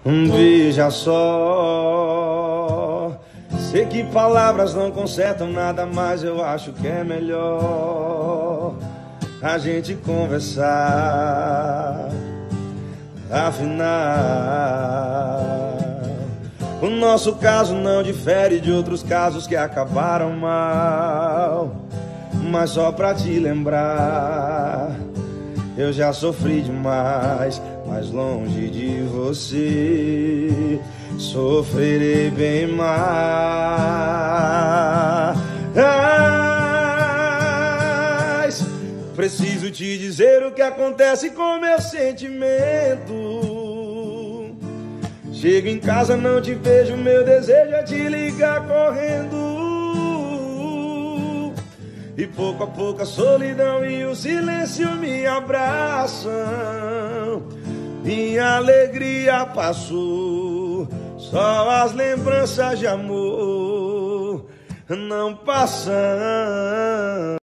Veja só, sei que palavras não consertam nada, mas eu acho que é melhor a gente conversar. Afinal, o nosso caso não difere de outros casos que acabaram mal. Mas só pra te lembrar, eu já sofri demais, mas longe de você sofrerei bem mais. Preciso te dizer o que acontece com meu sentimento. Chego em casa, não te vejo, meu desejo é te ligar correndo. E pouco a pouco a solidão e o silêncio me abraçam. Minha alegria passou, só as lembranças de amor não passam.